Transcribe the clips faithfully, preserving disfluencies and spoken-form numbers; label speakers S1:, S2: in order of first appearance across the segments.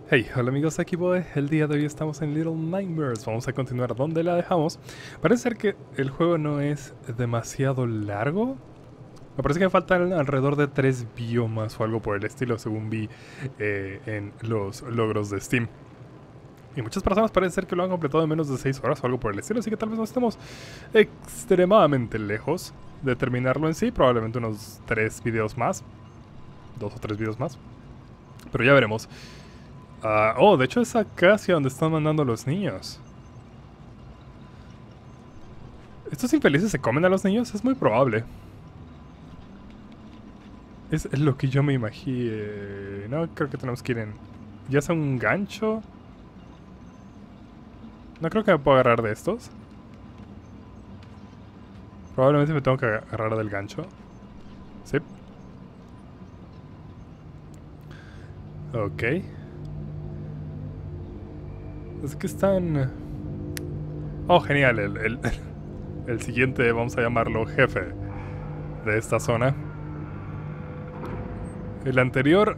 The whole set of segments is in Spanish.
S1: Hey, hola amigos, aquí voy. El día de hoy estamos en Little Nightmares. Vamos a continuar donde la dejamos. Parece ser que el juego no es demasiado largo. Me parece que me faltan alrededor de tres biomas o algo por el estilo, según vi eh, en los logros de Steam. Y muchas personas parece ser que lo han completado en menos de seis horas o algo por el estilo, así que tal vez no estemos extremadamente lejos de terminarlo en sí. Probablemente unos tres videos más. Dos o tres videos más. Pero ya veremos. Uh, oh, de hecho es acá hacia donde están mandando a los niños. ¿Estos infelices se comen a los niños? Es muy probable. Es lo que yo me imagino. No, creo que tenemos que ir en... ¿Ya sea un gancho? No creo que me pueda agarrar de estos. Probablemente me tengo que agarrar del gancho. Sí. Ok. Es que están... Oh, genial. El, el, el siguiente, vamos a llamarlo jefe de esta zona. El anterior...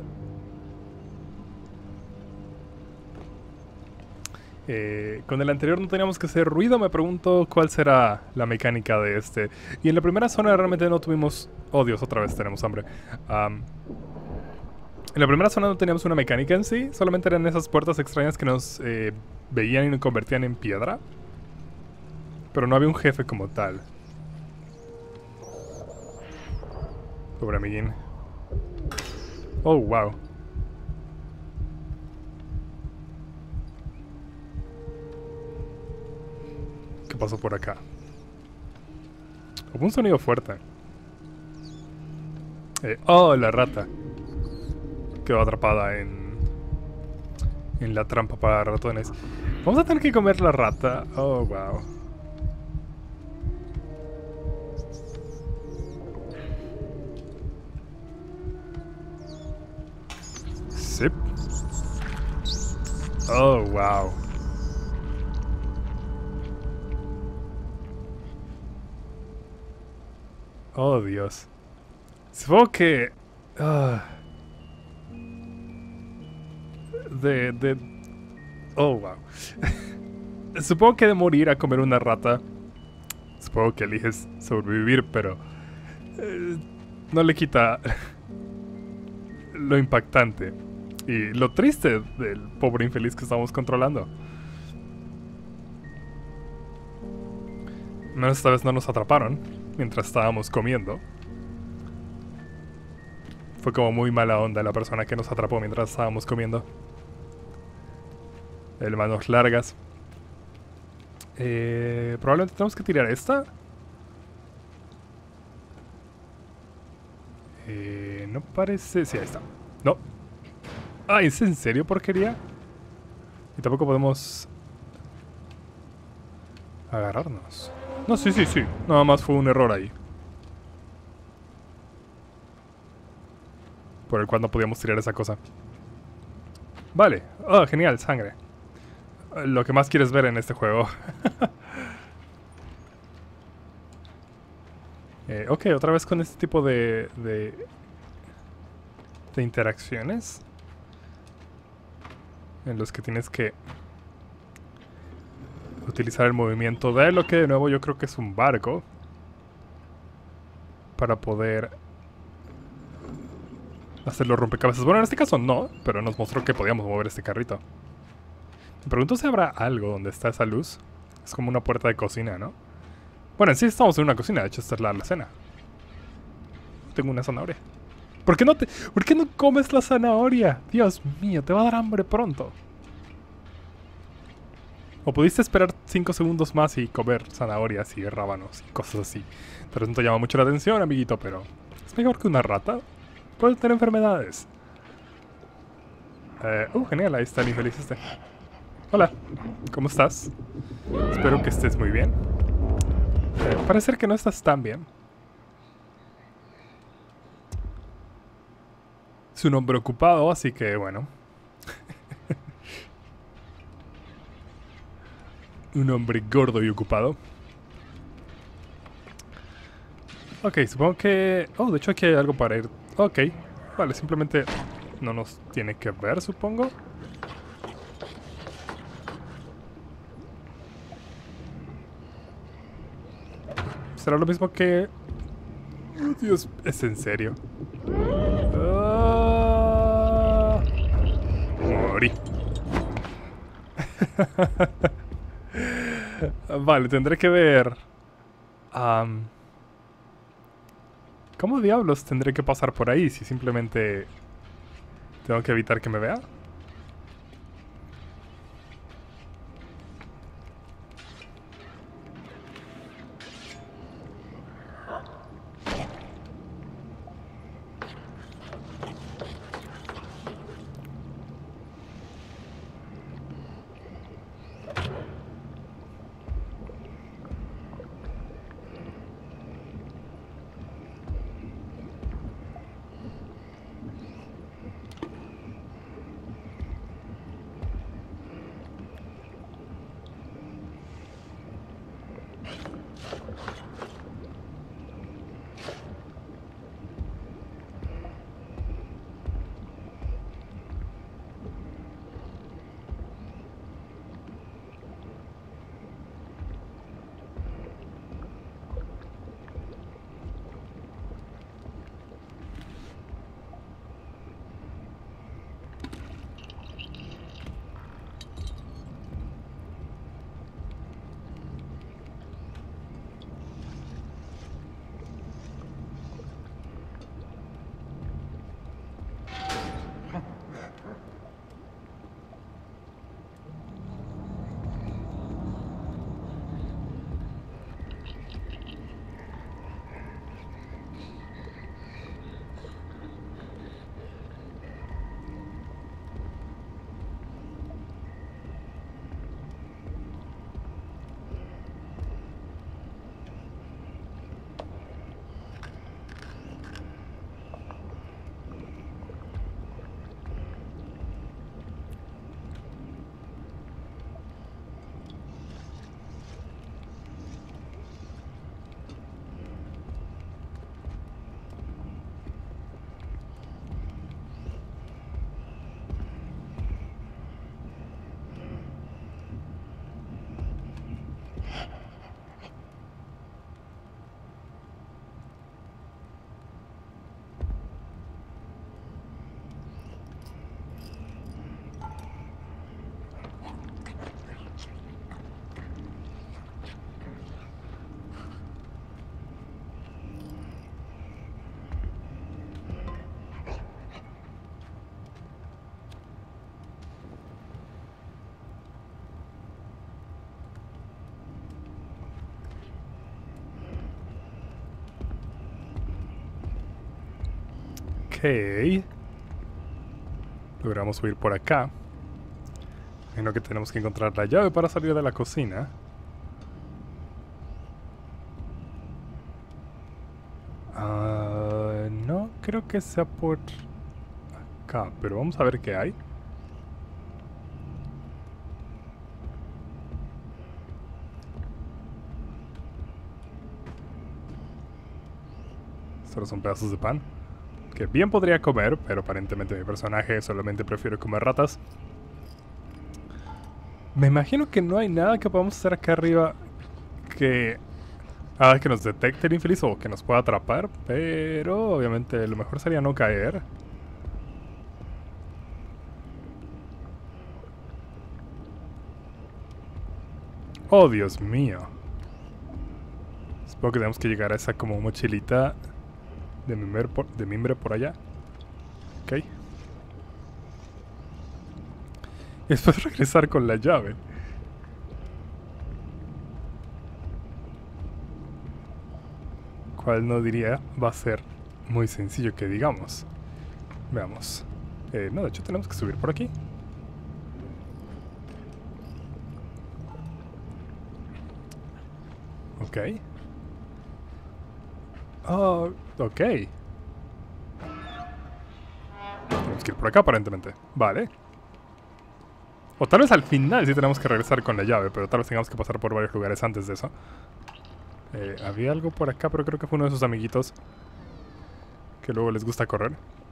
S1: Eh, con el anterior no teníamos que hacer ruido. Me pregunto cuál será la mecánica de este. Y en la primera zona realmente no tuvimos... Oh Dios, otra vez tenemos hambre. Um, en la primera zona no teníamos una mecánica en sí. Solamente eran esas puertas extrañas que nos eh, veían y nos convertían en piedra. Pero no había un jefe como tal. Pobre amiguín. Oh, wow. ¿Qué pasó por acá? Hubo un sonido fuerte. Eh, oh, la rata. Quedó atrapada en... En la trampa para ratones. Vamos a tener que comer la rata. Oh, wow. Sí. Oh, wow. Oh, Dios. Supongo que... Uh, de... de... Oh, wow. Supongo que de morir a comer una rata... Supongo que eliges sobrevivir, pero... Eh, no le quita... lo impactante. Y lo triste del pobre infeliz que estamos controlando. Menos esta vez no nos atraparon mientras estábamos comiendo. Fue como muy mala onda la persona que nos atrapó mientras estábamos comiendo. El manos largas. Eh, probablemente tenemos que tirar esta. Eh, no parece... Sí, ahí está. No. Ah, ¿es en serio porquería? Y tampoco podemos... agarrarnos. No, sí, sí, sí. Nada más fue un error ahí. Por el cual no podíamos tirar esa cosa. Vale. Oh, genial, sangre. Lo que más quieres ver en este juego. eh, ok, otra vez con este tipo de... De, de interacciones. En los que tienes que... utilizar el movimiento de lo que de nuevo yo creo que es un barco. Para poder... hacerlo rompecabezas. Bueno, en este caso no, pero nos mostró que podíamos mover este carrito. Me pregunto si habrá algo donde está esa luz. Es como una puerta de cocina, ¿no? Bueno, en sí estamos en una cocina, de hecho esta es la alacena. Tengo una zanahoria. ¿Por qué no te... ¿Por qué no comes la zanahoria? Dios mío, te va a dar hambre pronto. O pudiste esperar cinco segundos más y comer zanahorias y rábanos y cosas así. Pero eso te llama mucho la atención, amiguito, pero... ¿es mejor que una rata? Puedes tener enfermedades. Eh, uh, genial, ahí está el infeliz este. Hola, ¿cómo estás? Espero que estés muy bien. Eh, parece ser que no estás tan bien. Es un hombre ocupado, así que bueno. Un hombre gordo y ocupado. Ok, supongo que... oh, de hecho aquí hay algo para ir... ok, vale, simplemente no nos tiene que ver, supongo. ¿Será lo mismo que...? Oh, Dios, ¿es en serio? Ah, morí. Vale, tendré que ver... Um, ¿Cómo diablos tendré que pasar por ahí si simplemente tengo que evitar que me vea? Ok. Logramos subir por acá. Imagino que tenemos que encontrar la llave para salir de la cocina. Uh, no creo que sea por acá, pero vamos a ver qué hay. Solo son pedazos de pan que bien podría comer, pero aparentemente mi personaje solamente prefiere comer ratas. Me imagino que no hay nada que podamos hacer acá arriba que haga que nos detecte el infeliz o que nos pueda atrapar, pero obviamente lo mejor sería no caer. Oh, Dios mío. Supongo que tenemos que llegar a esa como mochilita de mimbre por, de mimbre por allá. Ok. Y después regresar con la llave. Cual no diría va a ser muy sencillo que digamos. Veamos. Eh, no, de hecho tenemos que subir por aquí. Ok. Oh, ok. Tenemos que ir por acá aparentemente. Vale. O tal vez al final sí tenemos que regresar con la llave, pero tal vez tengamos que pasar por varios lugares antes de eso. Eh, había algo por acá, pero creo que fue uno de sus amiguitos que luego les gusta correr.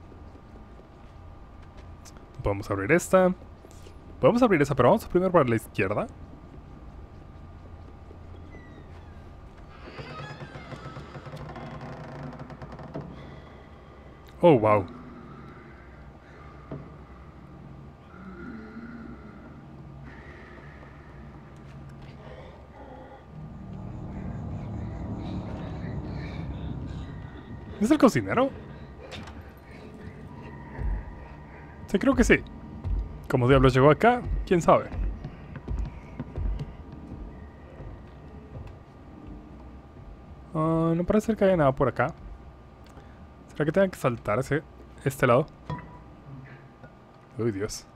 S1: Podemos abrir esta. Podemos abrir esa, pero vamos primero para la izquierda. Oh, wow. ¿Es el cocinero? Sí, creo que sí. ¿Cómo diablos llegó acá? ¿Quién sabe? Uh, no parece ser que haya nada por acá. ¿Será que tenga que saltar hacia este lado? Uy, Dios.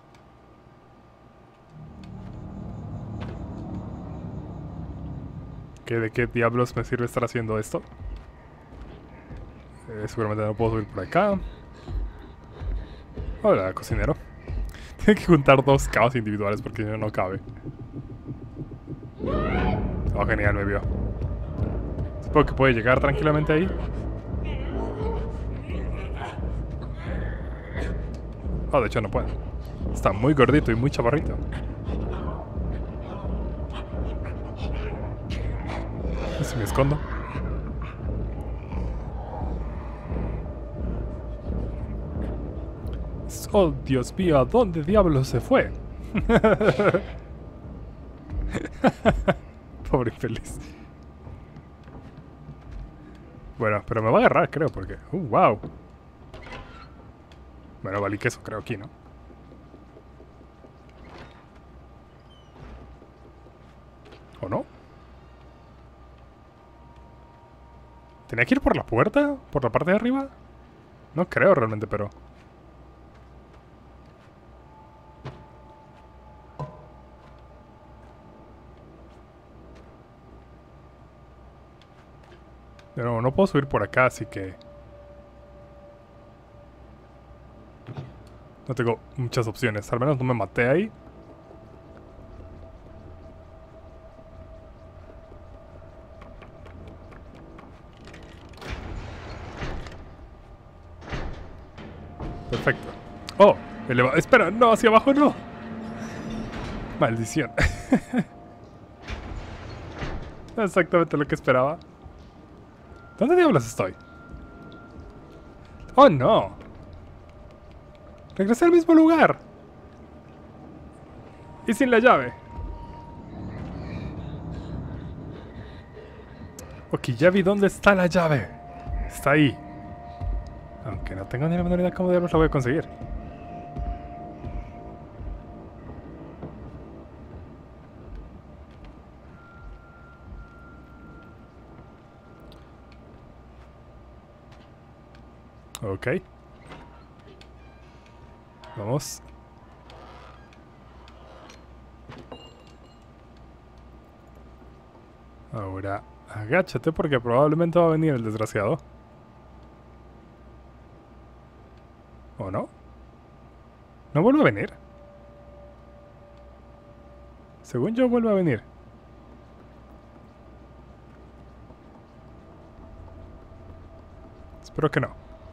S1: ¿Qué, ¿De qué diablos me sirve estar haciendo esto? Eh, seguramente no puedo subir por acá. Hola, cocinero. Tiene que juntar dos caos individuales porque no, no cabe. Oh, genial, me vio. Supongo que puede llegar tranquilamente ahí. Oh, de hecho no puede. Está muy gordito y muy chaparrito. Si me escondo. Oh, Dios mío, ¿a dónde diablos se fue? Pobre infeliz. Bueno, pero me va a agarrar, creo, porque... Uh, wow. Bueno, valí queso, creo, aquí, ¿no? ¿O no? ¿Tenía que ir por la puerta? ¿Por la parte de arriba? No creo realmente, pero... No, no puedo subir por acá, así que... No tengo muchas opciones. Al menos no me maté ahí. Perfecto. Oh, eleva... Espera, no, hacia abajo no. Maldición. Exactamente lo que esperaba. ¿Dónde diablos estoy? Oh, no. Regresé al mismo lugar. Y sin la llave. Ok, ya vi dónde está la llave. Está ahí. Aunque no tengo ni la menor idea cómo diablos la voy a conseguir. Ok. Vamos. Ahora, agáchate porque probablemente va a venir el desgraciado. ¿O no? ¿No vuelve a venir? Según yo, vuelve a venir. Espero que no.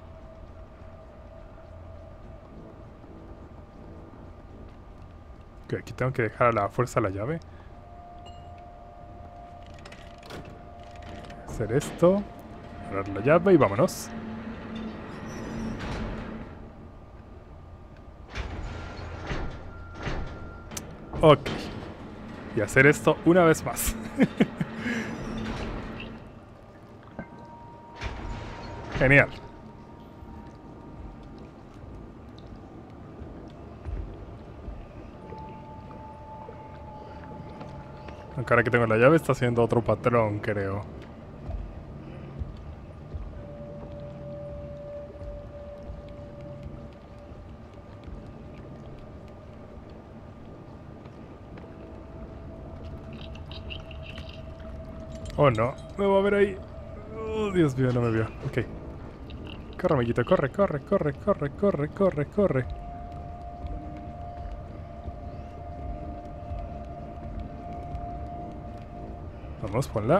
S1: Ok, aquí tengo que dejar a la fuerza la llave. Hacer esto. Agarrar la llave y vámonos. Ok. Y hacer esto una vez más. Genial. Aunque ahora que tengo la llave está haciendo otro patrón, creo. Oh no, me va a ver ahí. Oh, Dios mío, no me vio. Ok. Corre, amiguito, corre, corre, corre, corre, corre, corre, corre. Vamos, ponla.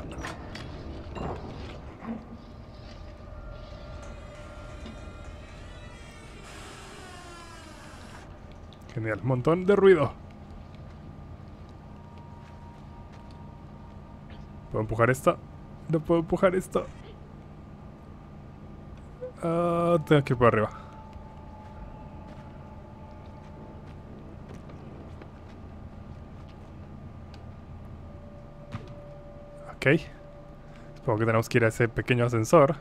S1: Genial, montón de ruido. ¿Puedo empujar esta? No puedo empujar esto. Ah, tengo que ir por arriba. Ok. Supongo que tenemos que ir a ese pequeño ascensor.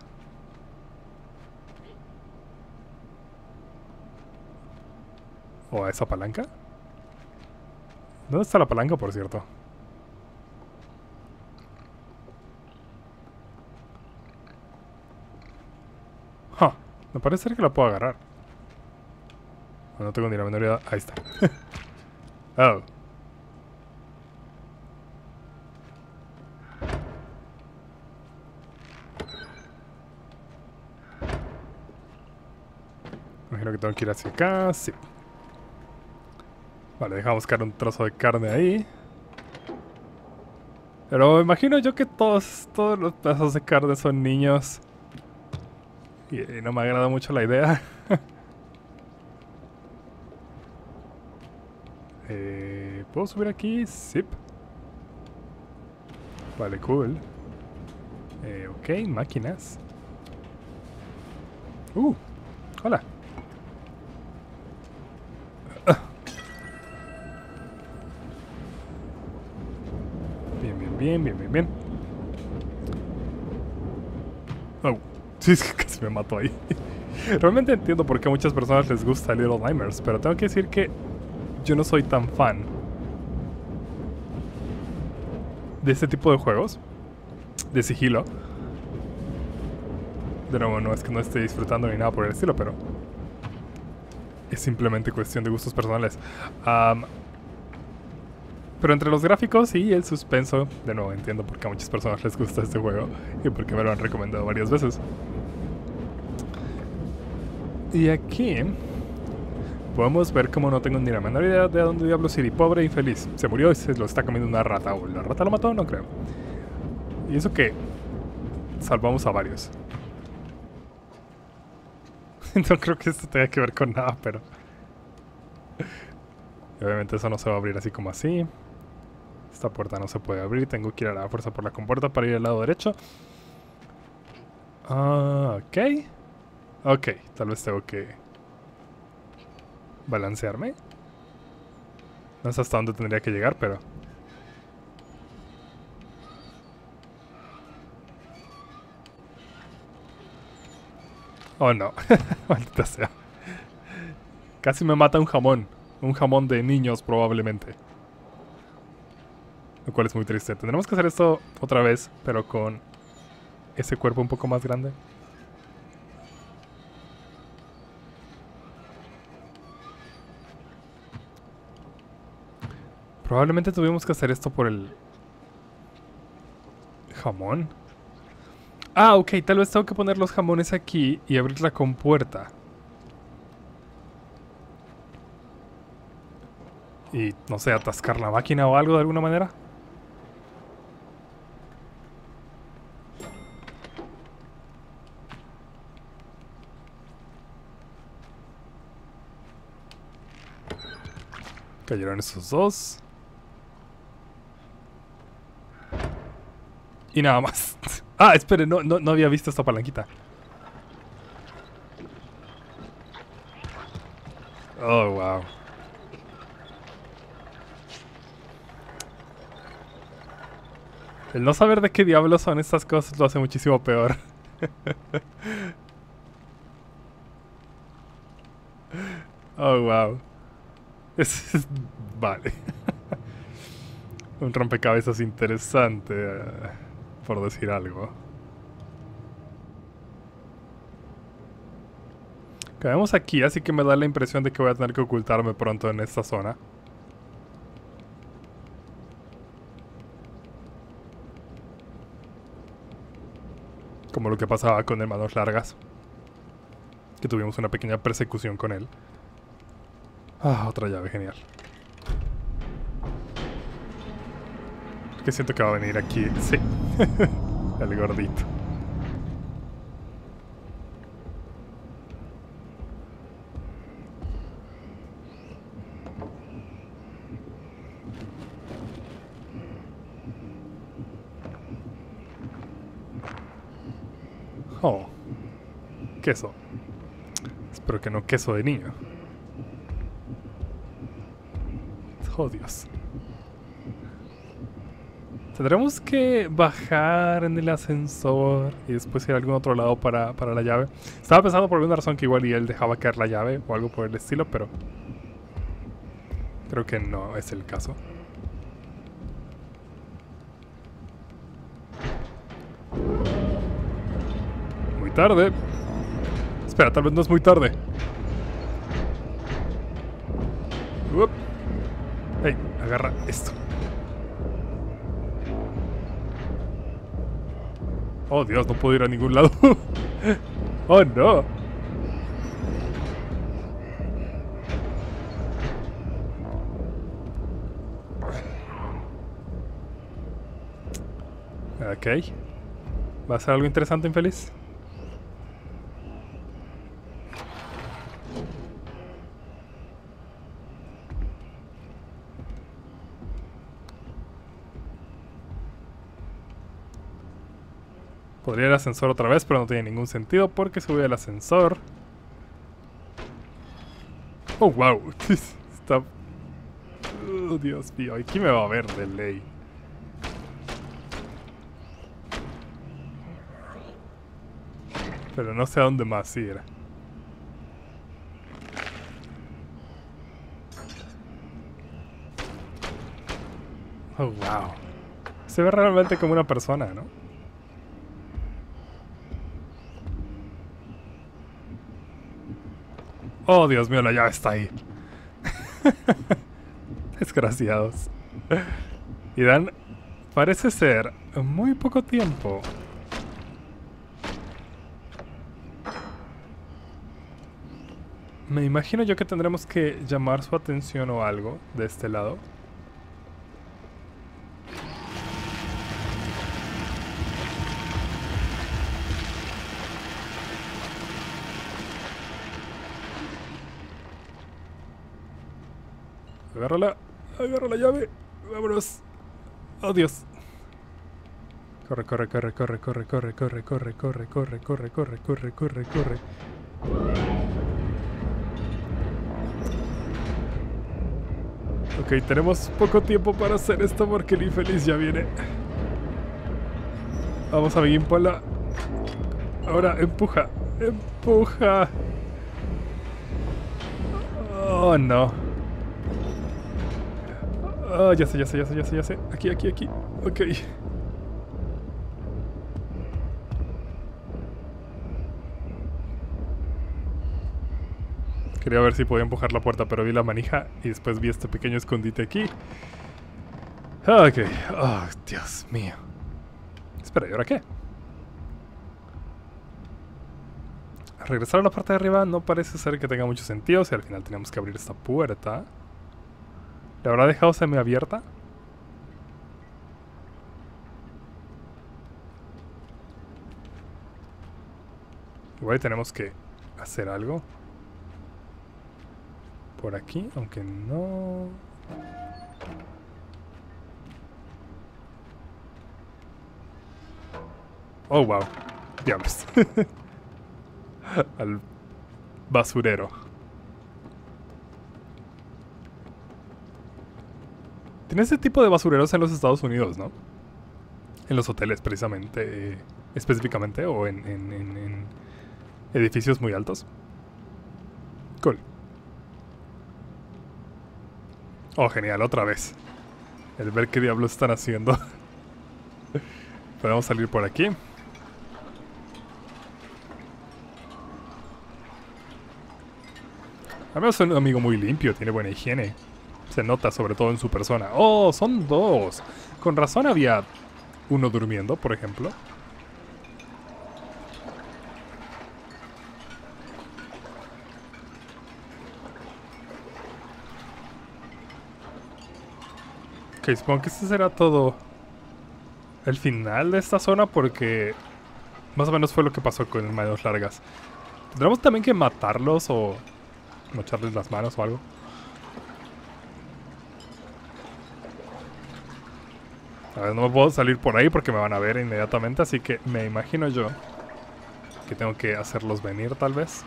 S1: ¿O a esa palanca? ¿Dónde está la palanca, por cierto? Huh. Me parece ser que la puedo agarrar. No tengo ni la menor idea. Ahí está. Oh. Imagino que tengo que ir hacia acá. Sí. Vale, déjame buscar un trozo de carne ahí. Pero imagino yo que todos, todos los pedazos de carne son niños. Y, y no me agrada mucho la idea. eh, ¿Puedo subir aquí? Sí. Vale, cool. Eh, ok, máquinas. Uh, hola. Bien, bien, bien, bien, bien, bien. Oh, sí, es que casi me mato ahí. Realmente entiendo por qué a muchas personas les gusta Little Nightmares, pero tengo que decir que yo no soy tan fan de este tipo de juegos de sigilo. De nuevo, no es que no esté disfrutando ni nada por el estilo, pero es simplemente cuestión de gustos personales. Um, pero entre los gráficos y el suspenso, de nuevo, entiendo por qué a muchas personas les gusta este juego y por qué me lo han recomendado varias veces. Y aquí podemos ver cómo no tengo ni la menor idea de dónde diablos Siri, pobre e infeliz. Se murió y se lo está comiendo una rata. ¿O la rata lo mató? No creo. Y eso que salvamos a varios. No creo que esto tenga que ver con nada, pero... Y obviamente eso no se va a abrir así como así. Esta puerta no se puede abrir. Tengo que ir a la fuerza por la compuerta para ir al lado derecho. Ah, ok. Ok, tal vez tengo que balancearme. No sé hasta dónde tendría que llegar, pero... Oh no, maldita sea. Casi me mata un jamón. Un jamón de niños probablemente. Lo cual es muy triste. Tendremos que hacer esto otra vez, pero con ese cuerpo un poco más grande. Probablemente tuvimos que hacer esto por el jamón. Ah, ok, tal vez tengo que poner los jamones aquí y abrir la compuerta. Y, no sé, atascar la máquina o algo de alguna manera. Cayeron esos dos. Y nada más. Ah, espere, no, no, no había visto esta palanquita. Oh, wow. El no saber de qué diablos son estas cosas lo hace muchísimo peor. Oh, wow. Es, es- vale. Un rompecabezas interesante, uh, por decir algo. Caemos aquí, así que me da la impresión de que voy a tener que ocultarme pronto en esta zona. Como lo que pasaba con el Manos Largas. Que tuvimos una pequeña persecución con él. Ah, otra llave, genial. Que siento que va a venir aquí. Sí. El gordito. Oh. queso. Espero que no queso de niño. Oh, Dios. Tendremos que bajar en el ascensor y después ir a algún otro lado para, para la llave. Estaba pensando por alguna razón que igual y él dejaba caer la llave o algo por el estilo, pero creo que no es el caso. Muy tarde. Espera, tal vez no es muy tarde. Uop. Hey, agarra esto. Oh, Dios, no puedo ir a ningún lado. Oh, no. Ok. ¿Va a ser algo interesante, infeliz? Podría ir al ascensor otra vez, pero no tiene ningún sentido porque subí al ascensor. Oh, wow. Está... Oh, Dios mío. Aquí me va a ver de ley. Pero no sé a dónde más ir. Oh, wow. Se ve realmente como una persona, ¿no? Oh, Dios mío, la llave está ahí. Desgraciados. Y dan, parece ser, muy poco tiempo. Me imagino yo que tendremos que llamar su atención o algo de este lado. Agárrala, agarra la llave. Vámonos. Oh, Dios. Corre, corre, corre, corre, corre, corre, corre, corre, corre, corre, corre, corre, corre, corre, corre. Ok, tenemos poco tiempo para hacer esto porque el infeliz ya viene. Vamos, amiguín, ponla. Ahora, empuja. Empuja. Oh, no. Oh, ya sé, ya sé, ya sé, ya sé, ya sé. Aquí, aquí, aquí. Ok. Quería ver si podía empujar la puerta, pero vi la manija y después vi este pequeño escondite aquí. Ok. Oh, Dios mío. Espera, ¿y ahora qué? Regresar a la parte de arriba no parece ser que tenga mucho sentido si al final tenemos que abrir esta puerta. ¿La habrá dejado semiabierta? Igual tenemos que hacer algo por aquí, aunque no... Oh, wow. Diablos. Al basurero. Tiene ese tipo de basureros en los Estados Unidos, ¿no? En los hoteles, precisamente. Eh, específicamente, o en, en, en, en edificios muy altos. Cool. Oh, genial, otra vez. El ver qué diablos están haciendo. Podemos salir por aquí. Además es un amigo muy limpio, tiene buena higiene. Se nota sobre todo en su persona. ¡Oh, son dos! Con razón había uno durmiendo, por ejemplo. Ok, supongo que este será todo el final de esta zona porque más o menos fue lo que pasó con manos largas. ¿Tendremos también que matarlos o mocharles las manos o algo? A ver, no me puedo salir por ahí porque me van a ver inmediatamente, así que me imagino yo que que tengo que hacerlos venir tal vez.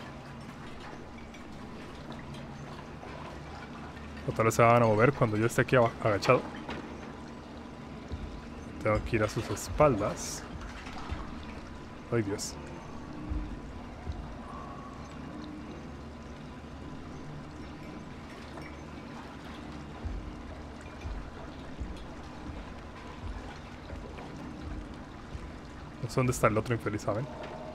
S1: O tal vez se van a mover cuando yo esté aquí agachado. Tengo que ir a sus espaldas. Ay, Dios. No sé dónde está el otro infeliz, ¿saben?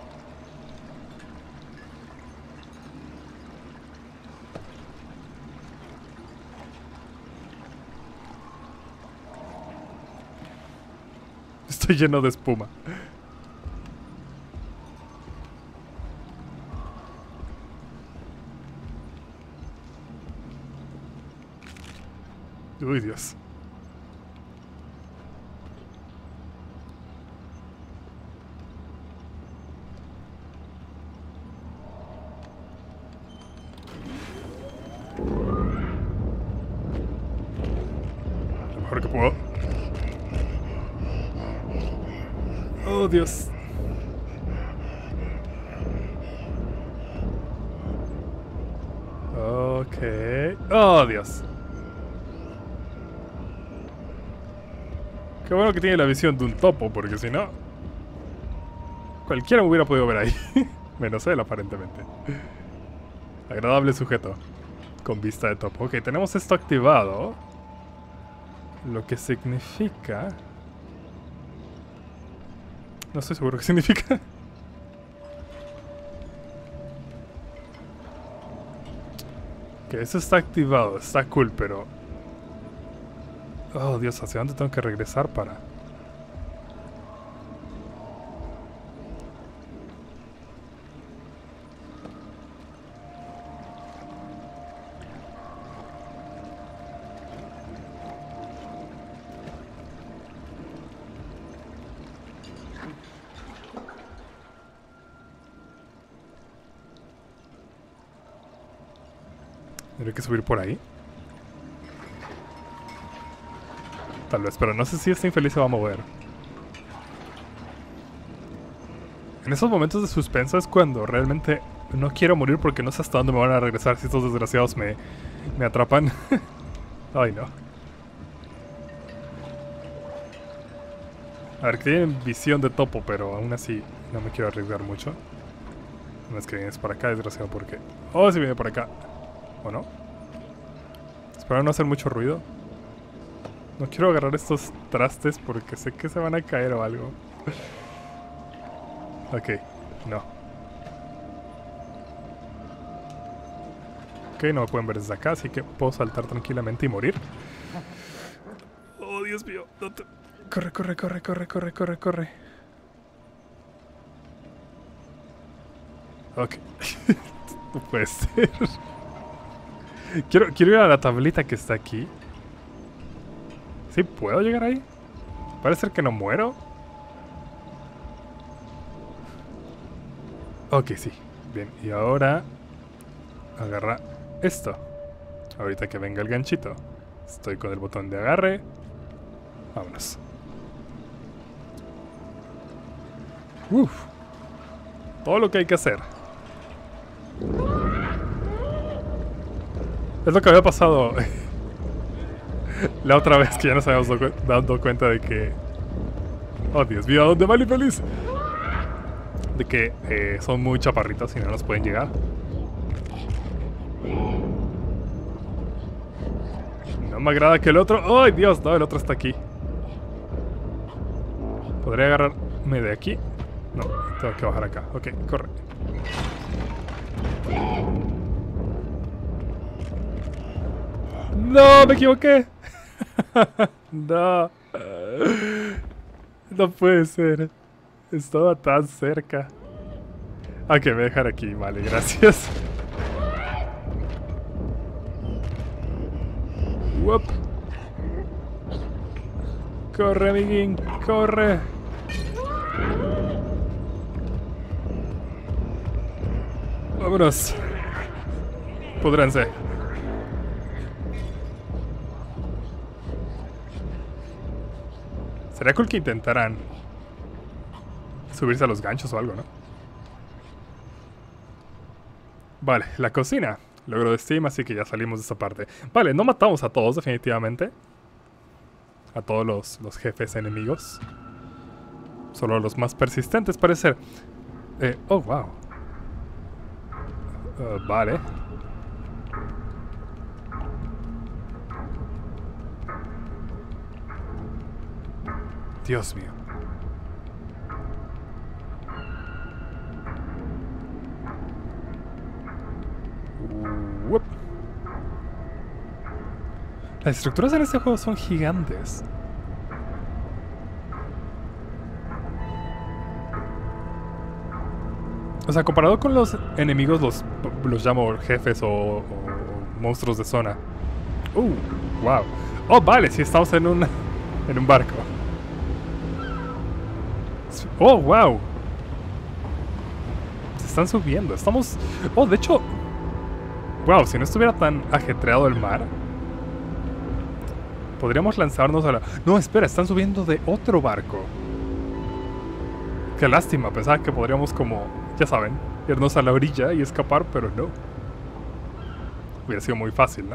S1: Estoy lleno de espuma. Uy, Dios. Lo mejor que puedo. Oh, Dios. Ok. Oh, Dios. Qué bueno que tiene la visión de un topo, porque si no, cualquiera me hubiera podido ver ahí. Menos él, aparentemente. Agradable sujeto. Con vista de topo. Ok, tenemos esto activado. Lo que significa... No estoy seguro qué significa. Que eso está activado, está cool, pero... Oh, Dios, ¿hacia dónde tengo que regresar para...? Tendré que subir por ahí. Tal vez, pero no sé si este infeliz se va a mover. En esos momentos de suspenso es cuando realmente no quiero morir porque no sé hasta dónde me van a regresar si estos desgraciados me, me atrapan. Ay, no. A ver, que tienen visión de topo, pero aún así no me quiero arriesgar mucho. No es que vienes por acá, desgraciado, porque... Oh, si viene por acá. ¿O no? Espero no hacer mucho ruido. No quiero agarrar estos trastes porque sé que se van a caer o algo. Ok, no. Ok, no me pueden ver desde acá, así que puedo saltar tranquilamente y morir. Oh, Dios mío. No te... Corre, corre, corre, corre, corre, corre, corre. Ok. No puede ser. Quiero, quiero ir a la tablita que está aquí. ¿Sí puedo llegar ahí? Parece ser que no muero. Ok, sí. Bien, y ahora... Agarra esto. Ahorita que venga el ganchito. Estoy con el botón de agarre. Vámonos. Uf. Todo lo que hay que hacer. Es lo que había pasado la otra vez, que ya nos habíamos dado, dado cuenta de que... Oh, Dios mío, ¿a dónde va el infeliz? De que eh, son muy chaparritos y no nos pueden llegar. No me agrada que el otro... ¡Oh, Dios! No, el otro está aquí. ¿Podría agarrarme de aquí? No, tengo que bajar acá. Ok, corre. ¡No! ¡Me equivoqué! No. No puede ser. Estaba tan cerca. Ok, me voy a dejar aquí. Vale, gracias. Whoop. Corre, amiguín. Corre. Vámonos. Pudranse. Sería cool que intentaran subirse a los ganchos o algo, ¿no? Vale, la cocina. Logro de Steam, así que ya salimos de esta parte. Vale, no matamos a todos, definitivamente. A todos los, los jefes enemigos. Solo a los más persistentes, parece ser. Eh, oh, wow. Uh, vale. Dios mío. Uop. Las estructuras en este juego son gigantes. O sea, comparado con los enemigos, los, los llamo jefes o, o monstruos de zona. Uh, wow. Oh, vale, sí estamos en un, en un barco. Oh, wow. Se están subiendo. Estamos... Oh, de hecho... Wow, si no estuviera tan ajetreado el mar, podríamos lanzarnos a la... No, espera, están subiendo de otro barco. Qué lástima, pensaba que podríamos como... Ya saben, irnos a la orilla y escapar, pero no. Hubiera sido muy fácil, ¿no?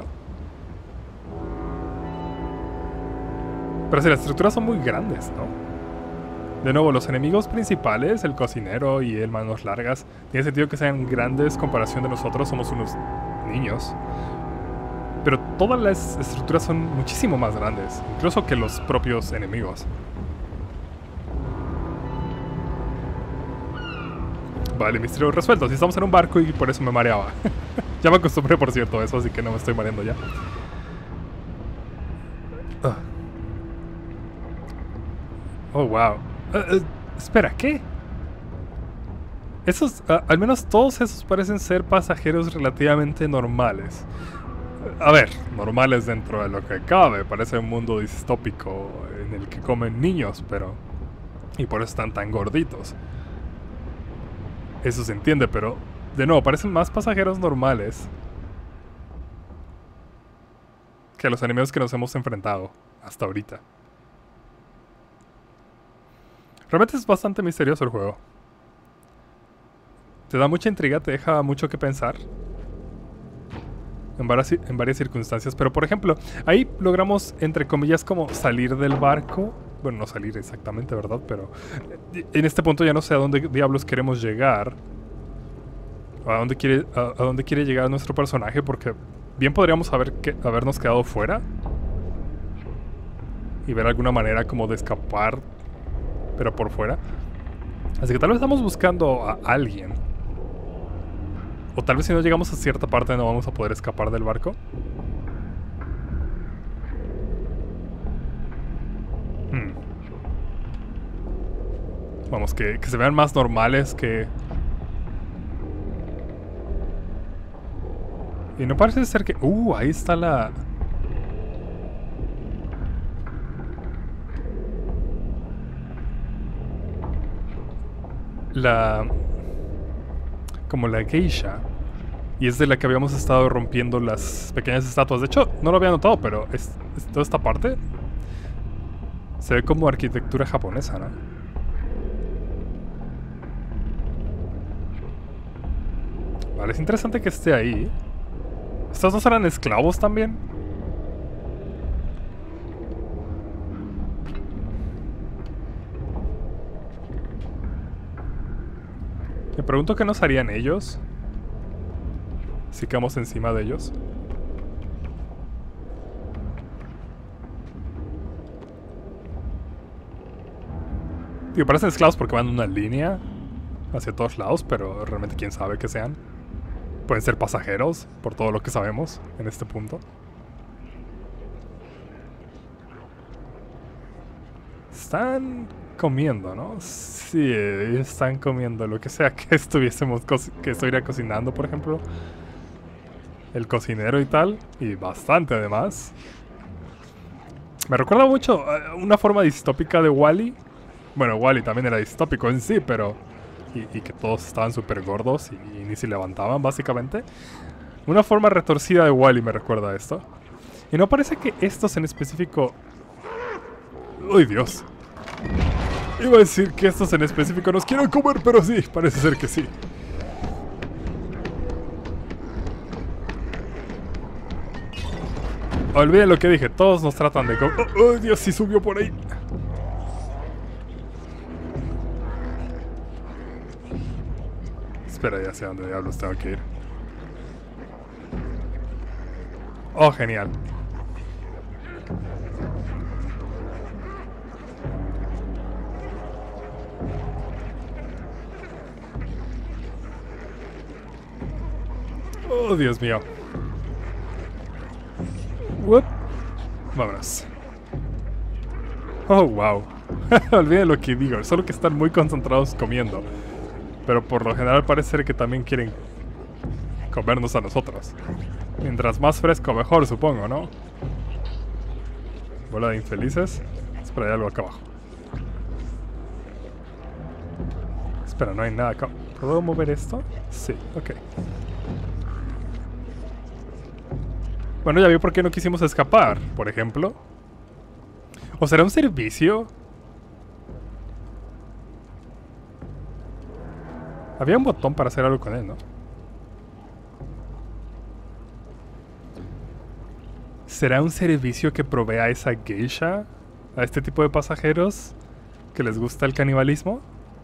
S1: Pero sí, las estructuras son muy grandes, ¿no? De nuevo, los enemigos principales, el cocinero y el manos largas, tiene sentido que sean grandes en comparación de nosotros, somos unos niños. Pero todas las estructuras son muchísimo más grandes, incluso que los propios enemigos. Vale, misterio resuelto. Si estamos en un barco y por eso me mareaba. Ya me acostumbré, por cierto, a eso, así que no me estoy mareando ya. Uh. Oh, wow. Uh, uh, espera, ¿qué? Esos, uh, al menos todos esos parecen ser pasajeros relativamente normales. A ver, normales dentro de lo que cabe. Parece un mundo distópico en el que comen niños, pero... Y por eso están tan gorditos. Eso se entiende, pero... De nuevo, parecen más pasajeros normales que los enemigos que nos hemos enfrentado hasta ahorita. Realmente es bastante misterioso el juego. Te da mucha intriga, te deja mucho que pensar. En varias, en varias circunstancias. Pero por ejemplo, ahí logramos, entre comillas, como salir del barco. Bueno, no salir exactamente, ¿verdad? Pero en este punto ya no sé a dónde diablos queremos llegar. A dónde quiere, a, a dónde quiere llegar nuestro personaje. Porque bien podríamos haber que, habernos quedado fuera y ver alguna manera como de escapar, pero por fuera. Así que tal vez estamos buscando a alguien. O tal vez si no llegamos a cierta parte no vamos a poder escapar del barco. Hmm. Vamos, que, que se vean más normales que... Y no parece ser que... Uh, ahí está la... La... Como la geisha. Y es de la que habíamos estado rompiendo las pequeñas estatuas. De hecho, no lo había notado, pero es, es toda esta parte se ve como arquitectura japonesa, ¿no? Vale, es interesante que esté ahí. ¿Estos dos eran esclavos también? Me pregunto qué nos harían ellos si quedamos encima de ellos. Digo, parecen esclavos porque van en una línea hacia todos lados, pero realmente quién sabe qué sean. Pueden ser pasajeros, por todo lo que sabemos en este punto. Están comiendo, ¿no? Sí, están comiendo lo que sea que estuviésemos, que estuviera cocinando, por ejemplo. El cocinero y tal, y bastante además. Me recuerda mucho a una forma distópica de Wall-E. Bueno, Wall-E también era distópico en sí, pero... Y, y que todos estaban súper gordos y, y ni se levantaban, básicamente. Una forma retorcida de Wall-E me recuerda a esto. Y no parece que estos en específico... ¡Uy, Dios! Iba a decir que estos en específico nos quieren comer, pero sí, parece ser que sí. Olviden lo que dije, todos nos tratan de... Oh, oh, Dios, sí subió por ahí. Espera, ya sé a dónde diablos tengo que ir. Oh, genial. Oh, Dios mío. Whoop. Vámonos. Oh, wow. Olviden lo que digo, solo que están muy concentrados comiendo. Pero por lo general parece ser que también quieren comernos a nosotros. Mientras más fresco mejor, supongo, ¿no? Bola de infelices. Espera, hay algo acá abajo. Espera, no hay nada acá. ¿Puedo mover esto? Sí, ok. Bueno, ya vi por qué no quisimos escapar, por ejemplo. ¿O será un servicio? Había un botón para hacer algo con él, ¿no? ¿Será un servicio que provea a esa geisha? ¿A este tipo de pasajeros que les gusta el canibalismo?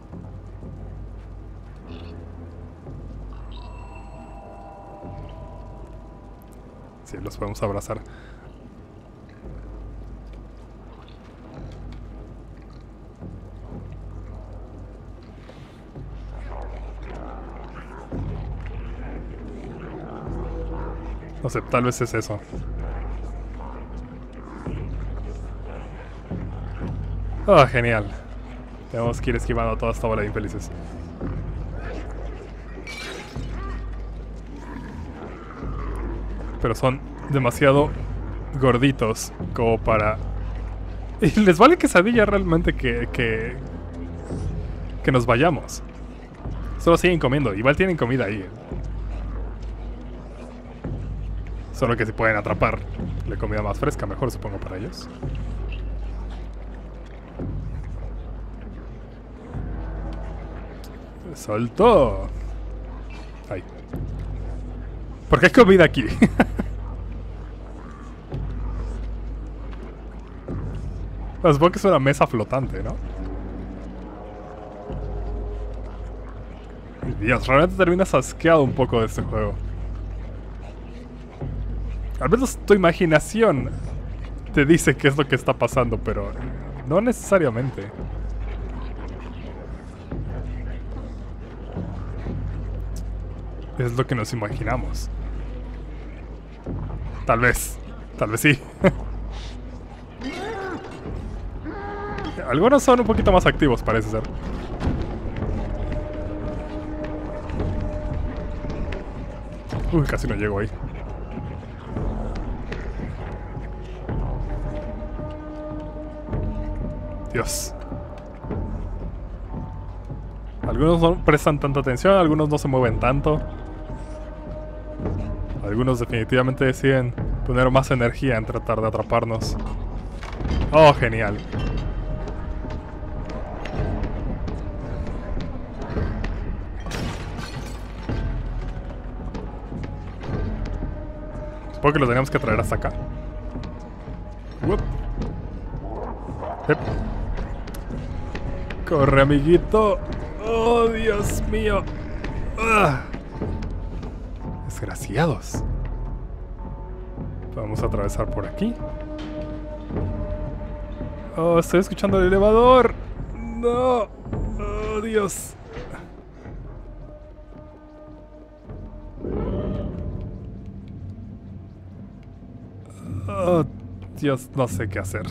S1: Sí, los podemos abrazar. No sé, tal vez es eso. Oh, genial. Tenemos que ir esquivando toda esta bola de infelices. Pero son demasiado gorditos como para... Y les vale quesadilla realmente que, que... que nos vayamos. Solo siguen comiendo. Igual tienen comida ahí. Solo que si pueden atrapar la comida más fresca, mejor supongo para ellos. ¡Soltó! Ahí. ¿Por qué hay comida aquí? Pues supongo que es una mesa flotante, ¿no? Dios, realmente terminas asqueado un poco de este juego. Al menos tu imaginación te dice qué es lo que está pasando, pero no necesariamente. Es lo que nos imaginamos. Tal vez. Tal vez sí. Algunos son un poquito más activos, parece ser. Uy, casi no llego ahí. Dios. Algunos no prestan tanta atención, algunos no se mueven tanto. Algunos definitivamente deciden poner más energía en tratar de atraparnos. Oh, genial. Supongo que lo tenemos que traer hasta acá. Whoop. Yep. Corre, amiguito. Oh, Dios mío. Ah. Desgraciados. Vamos a atravesar por aquí. Oh, estoy escuchando el elevador. No. Oh, Dios. Oh, Dios, no sé qué hacer.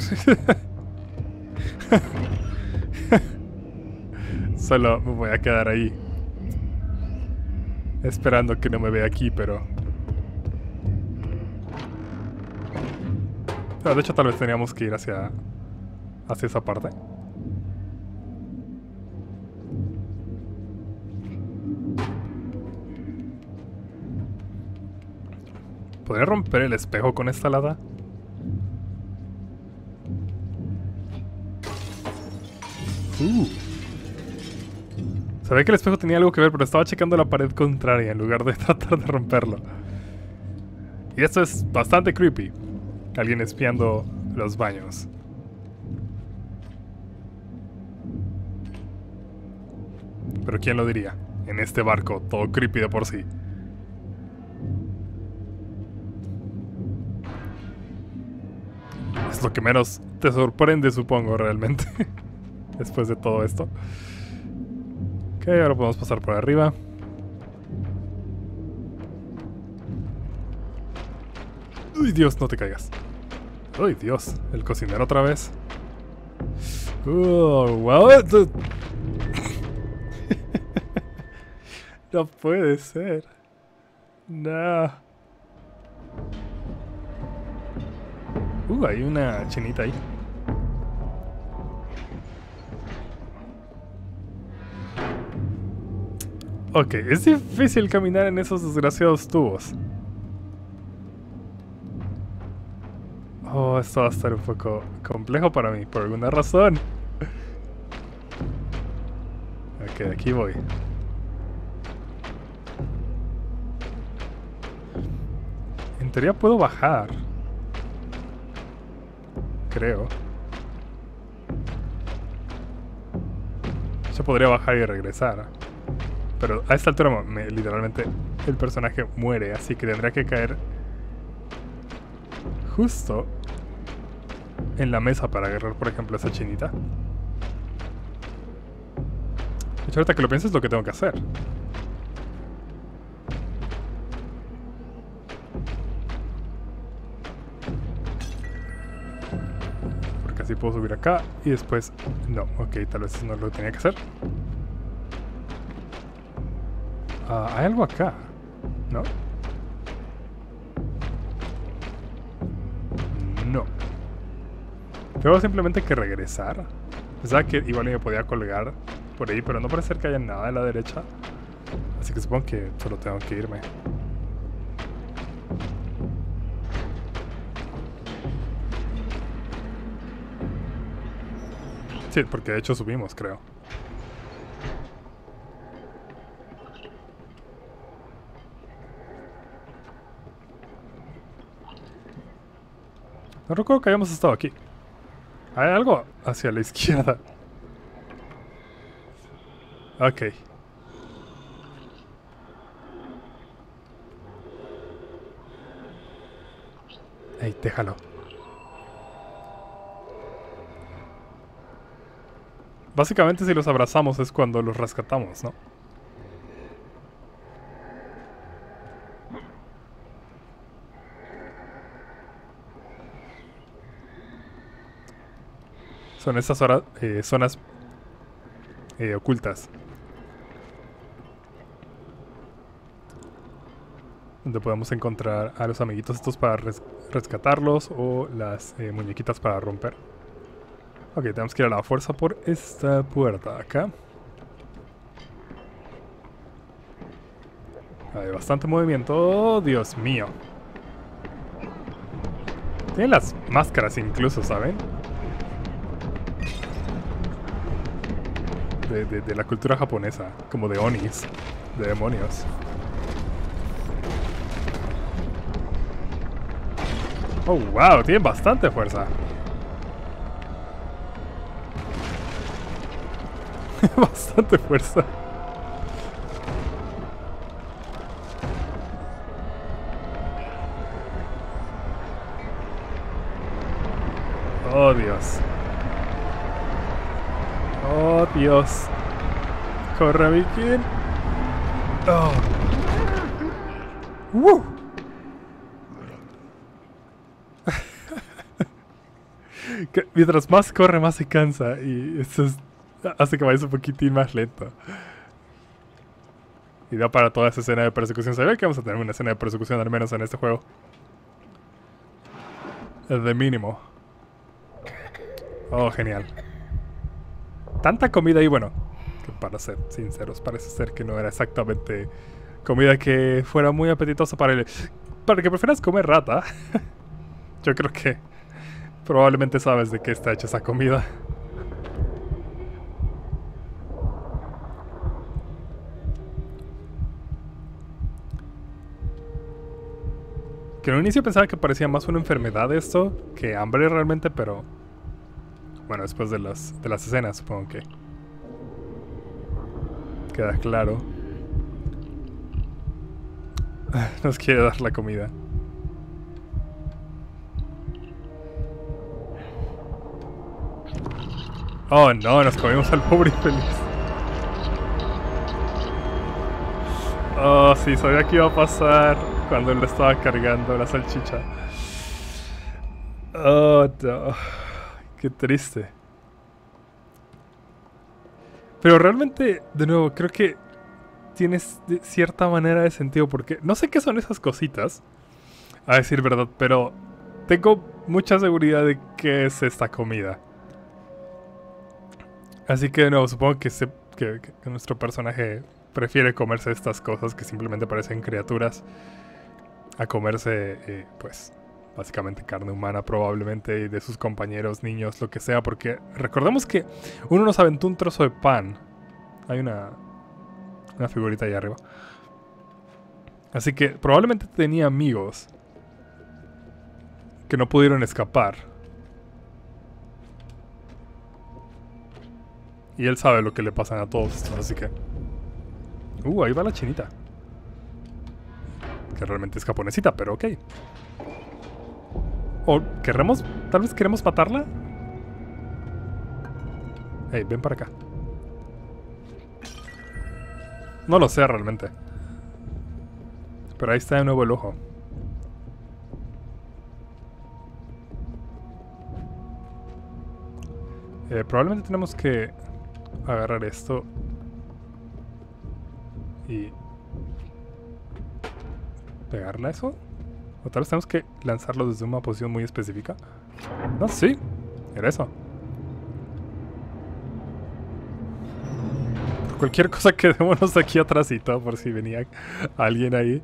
S1: Solo me voy a quedar ahí esperando que no me vea aquí, pero... Ah, de hecho, tal vez teníamos que ir hacia... hacia esa parte. ¿Podría romper el espejo con esta lada? Uh. Sabía que el espejo tenía algo que ver, pero estaba checando la pared contraria en lugar de tratar de romperlo. Y esto es bastante creepy. Alguien espiando los baños. Pero ¿quién lo diría? En este barco, todo creepy de por sí. Es lo que menos te sorprende, supongo, realmente. Después de todo esto. Ok, ahora podemos pasar por arriba. Uy, Dios, no te caigas. Uy, Dios, el cocinero otra vez. Oh, wow. No puede ser. No. Uh, hay una chinita ahí. Ok, es difícil caminar en esos desgraciados tubos. Oh, esto va a estar un poco complejo para mí, por alguna razón. Ok, aquí voy. En teoría puedo bajar. Creo. Yo podría bajar y regresar. Pero a esta altura me, literalmente el personaje muere, así que tendría que caer justo en la mesa para agarrar, por ejemplo, esa chinita. De hecho, ahorita que lo pienso es lo que tengo que hacer. Porque así puedo subir acá y después... No, ok, tal vez no lo tenía que hacer. Uh, hay algo acá, ¿no? No. Tengo simplemente que regresar. Pensaba que igual me podía colgar por ahí, pero no parece ser que haya nada a la derecha. Así que supongo que solo tengo que irme. Sí, porque de hecho subimos, creo. No recuerdo que hayamos estado aquí. Hay algo hacia la izquierda. Ok. Ey, déjalo. Básicamente si los abrazamos es cuando los rescatamos, ¿no? Son estas horas, eh, zonas eh, ocultas. Donde podemos encontrar a los amiguitos estos para res rescatarlos o las eh, muñequitas para romper. Ok, tenemos que ir a la fuerza por esta puerta acá. Hay bastante movimiento. Oh, Dios mío. Tienen las máscaras incluso, ¿saben? De, de, de la cultura japonesa. Como de onis. De demonios. Oh, wow, tienen bastante fuerza. Bastante fuerza. Oh, Dios. Oh, Dios. Corre, Viking. Oh. ¡Woo! Que mientras más corre, más se cansa. Y eso es, hace que vaya un poquitín más lento. Y da para toda esa escena de persecución. Sabía que vamos a tener una escena de persecución al menos en este juego. De mínimo. Oh, genial. Tanta comida y bueno, que para ser sinceros, parece ser que no era exactamente comida que fuera muy apetitosa para el... Para que prefieras comer rata. Yo creo que probablemente sabes de qué está hecha esa comida. Que en un inicio pensaba que parecía más una enfermedad esto que hambre realmente, pero... Bueno, después de las, de las escenas supongo que... queda claro. Nos quiere dar la comida. Oh no, nos comimos al pobre infeliz. Oh, sí, sabía que iba a pasar cuando él le estaba cargando la salchicha. Oh, no. Qué triste. Pero realmente, de nuevo, creo que tienes de cierta manera de sentido porque no sé qué son esas cositas, a decir verdad, pero tengo mucha seguridad de qué es esta comida. Así que de nuevo, supongo que, se, que, que nuestro personaje prefiere comerse estas cosas que simplemente parecen criaturas a comerse, eh, pues, básicamente carne humana probablemente, y de sus compañeros, niños, lo que sea, porque recordemos que uno nos aventó un trozo de pan. Hay una, una figurita ahí arriba. Así que probablemente tenía amigos que no pudieron escapar. Y él sabe lo que le pasan a todos estos, así que... Uh, ahí va la chinita. Que realmente es japonesita, pero ok. ¿O queremos? ¿Tal vez queremos matarla? Hey, ven para acá. No lo sé realmente. Pero ahí está de nuevo el ojo. Eh, probablemente tenemos que agarrar esto y pegarle a eso. O tal vez tenemos que lanzarlo desde una posición muy específica. No, sí, era eso. Por cualquier cosa, quedémonos aquí atrásito por si venía alguien ahí.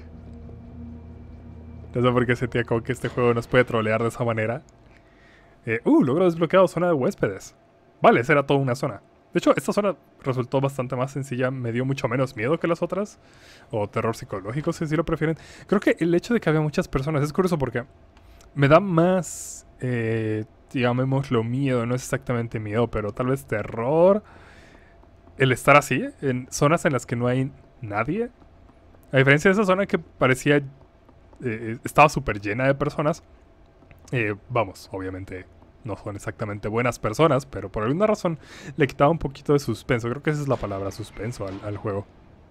S1: No sé por qué sentía como que este juego nos puede trolear de esa manera. Eh, uh, logro desbloqueado zona de huéspedes. Vale, esa era toda una zona. De hecho, esta zona resultó bastante más sencilla. Me dio mucho menos miedo que las otras. O terror psicológico, si así lo prefieren. Creo que el hecho de que había muchas personas es curioso porque me da más, eh, llamémoslo miedo. No es exactamente miedo, pero tal vez terror. El estar así, en zonas en las que no hay nadie. A diferencia de esa zona que parecía... Eh, estaba súper llena de personas. Eh, vamos, obviamente... No son exactamente buenas personas, pero por alguna razón le quitaba un poquito de suspenso. Creo que esa es la palabra, suspenso, al, al juego.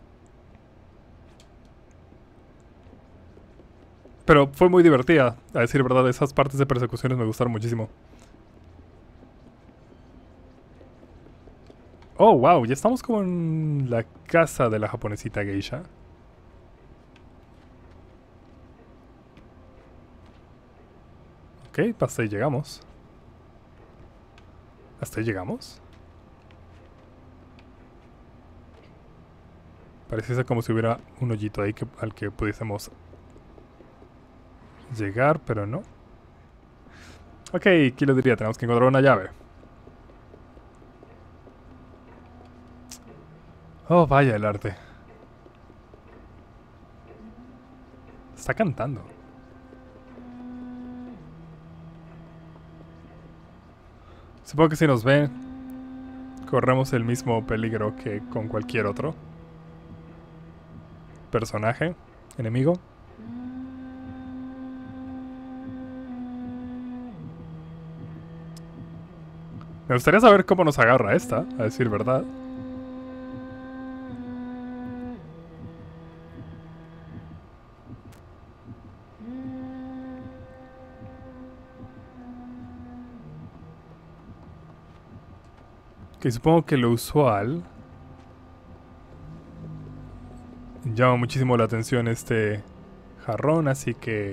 S1: Pero fue muy divertida, a decir verdad. Esas partes de persecuciones me gustaron muchísimo. Oh, wow, ya estamos como en la casa de la japonesita geisha. Ok, hasta ahí llegamos. ¿Hasta ahí llegamos? Pareciese como si hubiera un hoyito ahí que, al que pudiésemos llegar, pero no. Ok, ¿qué le diría? Tenemos que encontrar una llave. Oh, vaya el arte. Está cantando. Supongo que si nos ven, corremos el mismo peligro que con cualquier otro personaje, enemigo. Me gustaría saber cómo nos agarra esta, a decir verdad. Que supongo que lo usual... Llama muchísimo la atención este jarrón, así que...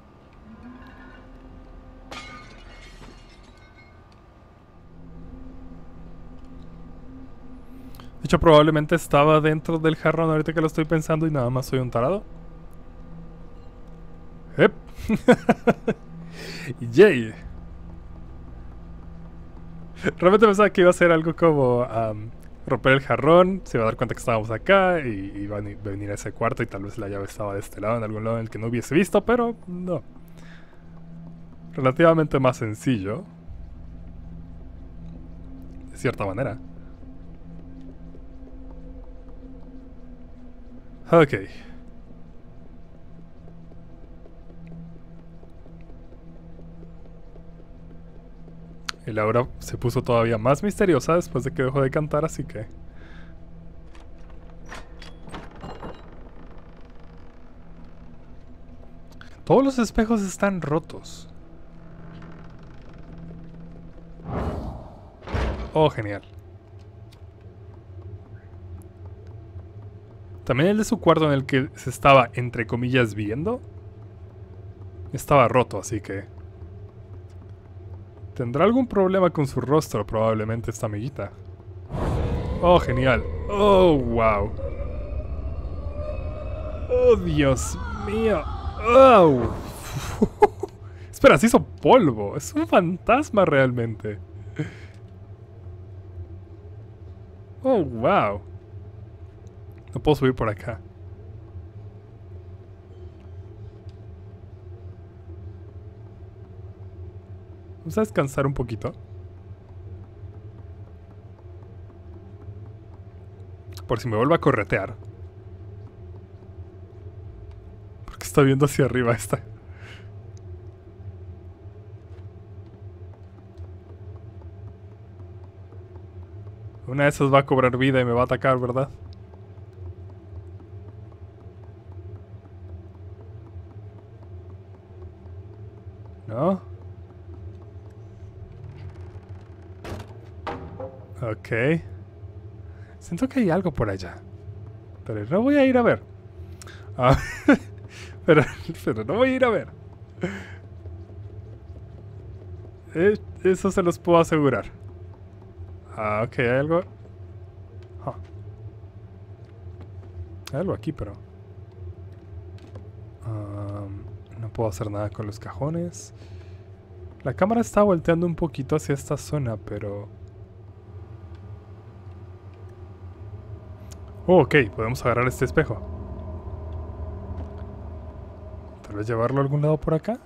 S1: De hecho, probablemente estaba dentro del jarrón ahorita que lo estoy pensando y nada más soy un tarado. ¡Ep! ¡Yay! Realmente pensaba que iba a ser algo como... Um, romper el jarrón, se va a dar cuenta que estábamos acá y, y va a venir a ese cuarto y tal vez la llave estaba de este lado, en algún lado en el que no hubiese visto, pero no. Relativamente más sencillo. De cierta manera. Ok. Y Laura se puso todavía más misteriosa después de que dejó de cantar, así que... Todos los espejos están rotos. Oh, genial. También el de su cuarto en el que se estaba, entre comillas, viendo, estaba roto, así que... Tendrá algún problema con su rostro, probablemente, esta amiguita. Oh, genial. Oh, wow. Oh, Dios mío. Oh. Espera, se hizo polvo. Es un fantasma realmente. Oh, wow. No puedo subir por acá. Vamos a descansar un poquito. Por si me vuelvo a corretear. Porque está viendo hacia arriba esta. Una de esas va a cobrar vida y me va a atacar, ¿verdad? ¿No? Ok. Siento que hay algo por allá. Pero no voy a ir a ver. Ah, pero, pero no voy a ir a ver. Eh, eso se los puedo asegurar. Ah, ok, hay algo... Huh. Hay algo aquí, pero... Um, no puedo hacer nada con los cajones. La cámara está volteando un poquito hacia esta zona, pero... Oh, ok, podemos agarrar este espejo. Tal vez llevarlo a algún lado por acá.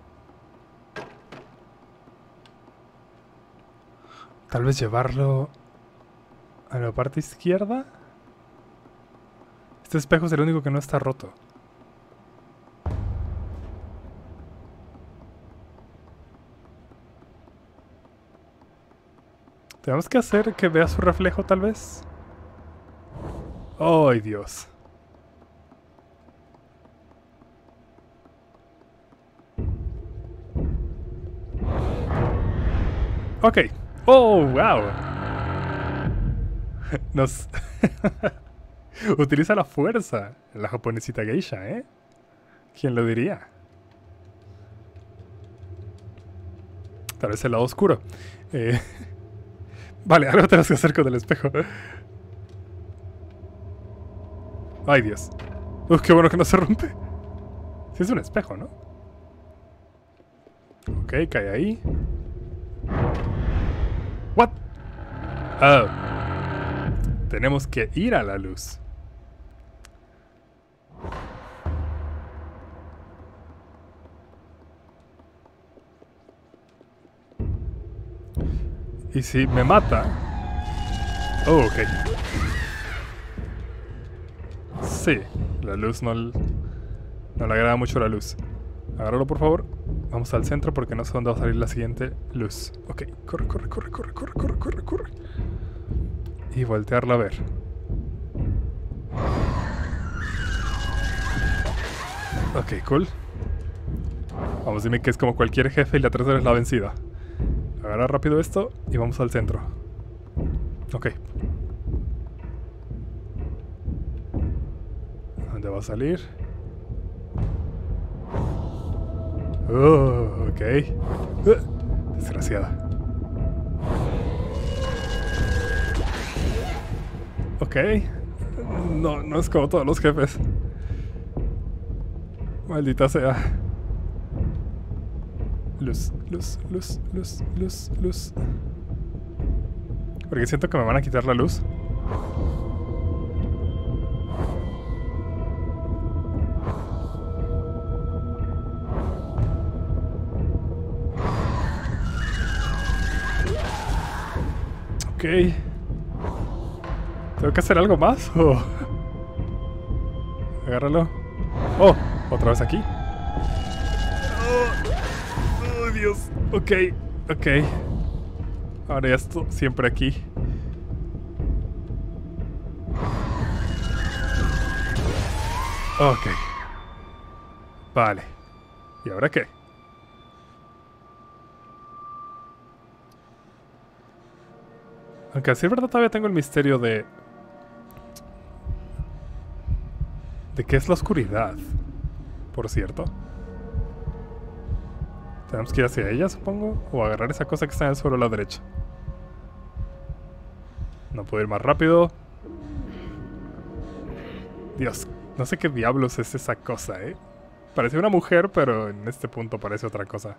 S1: Tal vez llevarlo a la parte izquierda. Este espejo es el único que no está roto. Tenemos que hacer que vea su reflejo, tal vez. ¡Ay, Dios! Ok. ¡Oh, wow! Nos... Utiliza la fuerza. La japonesita geisha, ¿eh? ¿Quién lo diría? Tal vez el lado oscuro. Eh... Vale, algo tenemos que hacer con el espejo. Ay, Dios. Uf, qué bueno que no se rompe. Sí, es un espejo, ¿no? Ok, cae ahí. What? Oh. Tenemos que ir a la luz. Y si me mata... Oh, ok. Sí, la luz no... No le agrada mucho la luz. Agárralo, por favor. Vamos al centro porque no sé dónde va a salir la siguiente luz. Ok, corre, corre, corre, corre, corre, corre, corre, corre. Y voltearla a ver. Ok, cool. Vamos, dime que es como cualquier jefe y la tercera es la vencida. Agarra rápido esto y vamos al centro. Ok. ¿Dónde va a salir? Oh, ok. Uh, desgraciada. Ok. No, no es como todos los jefes. Maldita sea. Luz, luz, luz, luz, luz, luz. Porque siento que me van a quitar la luz. Ok. ¿Tengo que hacer algo más? ¿O? Agárralo. Oh, otra vez aquí. Oh, oh, Dios. Ok, ok. Ahora ya estoy siempre aquí. Ok. Vale. ¿Y ahora qué? Aunque así es verdad, todavía tengo el misterio de... ¿De qué es la oscuridad? Por cierto. Tenemos que ir hacia ella, supongo. O agarrar esa cosa que está en el suelo a la derecha. No puedo ir más rápido. Dios, no sé qué diablos es esa cosa, ¿eh? Parece una mujer, pero en este punto parece otra cosa.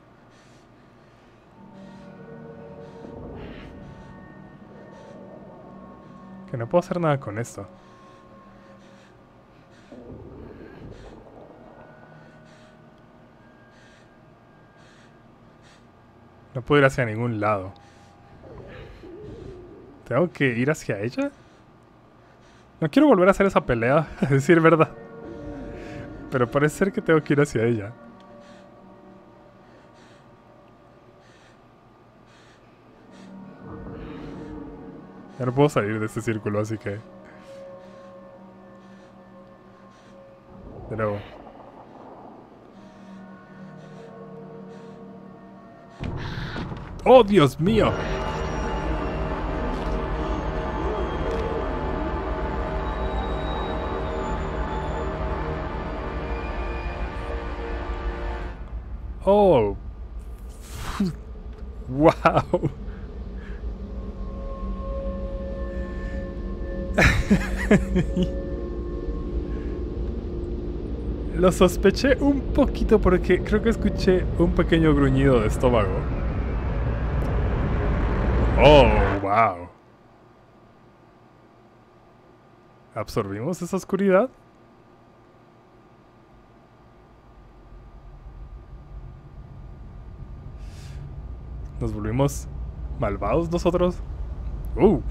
S1: Que no puedo hacer nada con esto. No puedo ir hacia ningún lado. ¿Tengo que ir hacia ella? No quiero volver a hacer esa pelea, a decir verdad. Pero parece ser que tengo que ir hacia ella. Ya no puedo salir de este círculo, así que... De nuevo. ¡Oh, Dios mío! ¡Oh! ¡Wow! Lo sospeché un poquito porque creo que escuché un pequeño gruñido de estómago. Oh, wow. ¿Absorbimos esa oscuridad? ¿Nos volvimos malvados nosotros? Uh.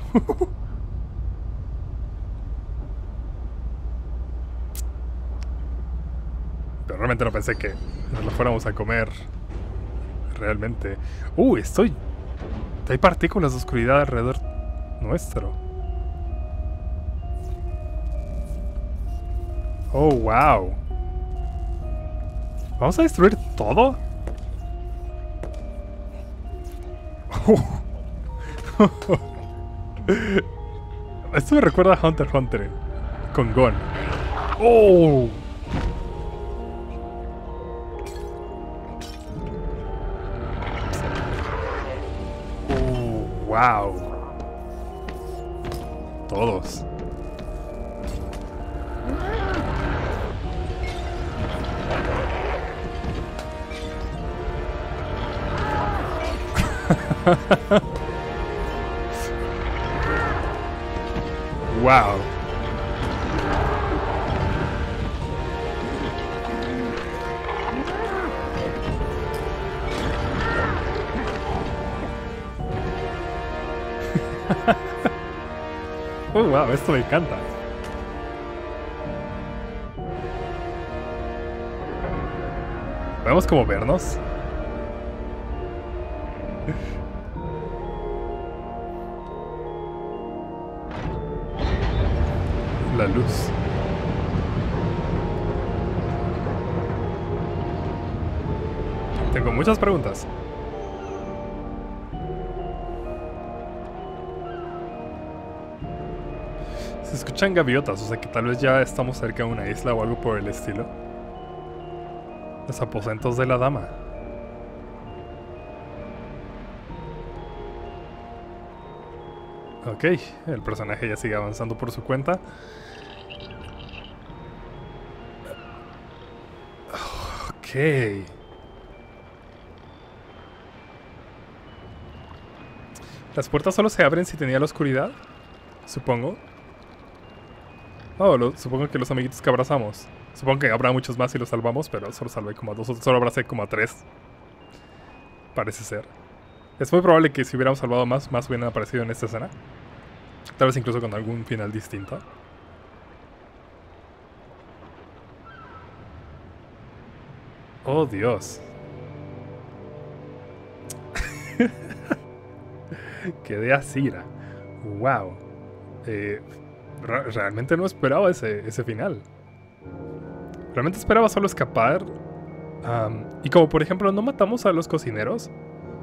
S1: Pero realmente no pensé que nos lo fuéramos a comer. Realmente. Uh, estoy... Hay partículas de oscuridad alrededor nuestro. Oh, wow. ¿Vamos a destruir todo? Esto me recuerda a Hunter x Hunter con Gon. Oh. Oh, wow. Todos. Wow. Oh, wow, esto me encanta. ¿Podemos como vernos? La luz. Tengo muchas preguntas. Se escuchan gaviotas, o sea que tal vez ya estamos cerca de una isla o algo por el estilo. Los aposentos de la dama. Ok, el personaje ya sigue avanzando por su cuenta. Ok. Las puertas solo se abren si tenía la oscuridad, supongo. Oh, lo, supongo que los amiguitos que abrazamos. Supongo que habrá muchos más si los salvamos, pero solo salvé como a dos, solo abracé como a tres. Parece ser. Es muy probable que si hubiéramos salvado más, más hubieran aparecido en esta escena. Tal vez incluso con algún final distinto. Oh, Dios. Quedé así. Wow. Eh, re realmente no esperaba ese, ese final. Realmente esperaba solo escapar. Um, y como por ejemplo no matamos a los cocineros,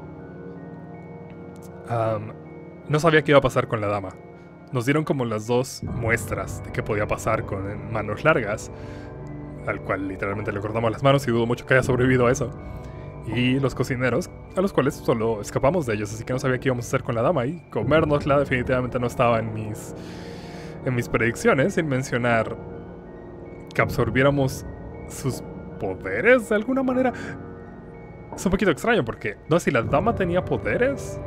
S1: um, no sabía qué iba a pasar con la dama. Nos dieron como las dos muestras de qué podía pasar con manos largas, al cual literalmente le cortamos las manos y dudo mucho que haya sobrevivido a eso. Y los cocineros, a los cuales solo escapamos de ellos, así que no sabía qué íbamos a hacer con la dama. Y comérnosla definitivamente no estaba en mis, en mis predicciones, sin mencionar que absorbiéramos sus poderes de alguna manera. Es un poquito extraño porque no sé si la dama tenía poderes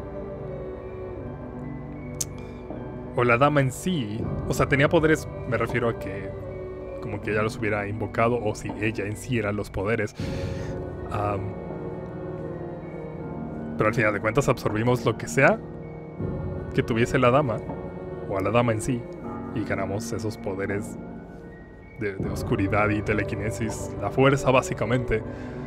S1: o la dama en sí, o sea, tenía poderes, me refiero a que como que ella los hubiera invocado, o si ella en sí eran los poderes. Um, pero al final de cuentas absorbimos lo que sea que tuviese la dama, o a la dama en sí, y ganamos esos poderes de, de oscuridad y telequinesis, la fuerza básicamente.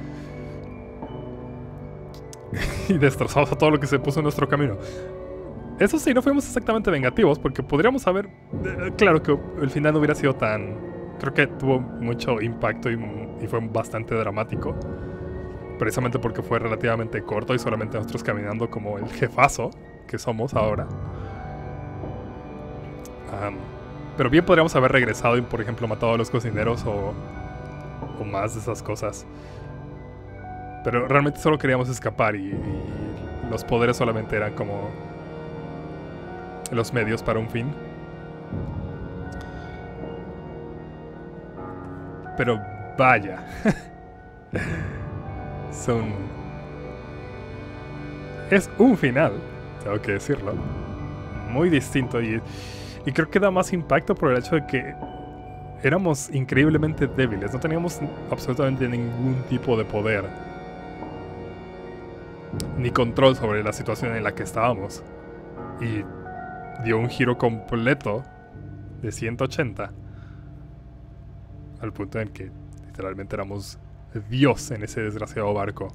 S1: Y destrozamos a todo lo que se puso en nuestro camino. Eso sí, no fuimos exactamente vengativos, porque podríamos haber... Eh, claro que el final no hubiera sido tan... Creo que tuvo mucho impacto y, y fue bastante dramático. Precisamente porque fue relativamente corto y solamente nosotros caminando como el jefazo que somos ahora. Um, pero bien podríamos haber regresado y, por ejemplo, matado a los cocineros o, o más de esas cosas. Pero realmente solo queríamos escapar y, y los poderes solamente eran como los medios para un fin. Pero vaya. Son... Es un final, tengo que decirlo. Muy distinto y, y creo que da más impacto por el hecho de que éramos increíblemente débiles. No teníamos absolutamente ningún tipo de poder ni control sobre la situación en la que estábamos. Y dio un giro completo de ciento ochenta. Al punto en que literalmente éramos Dios en ese desgraciado barco.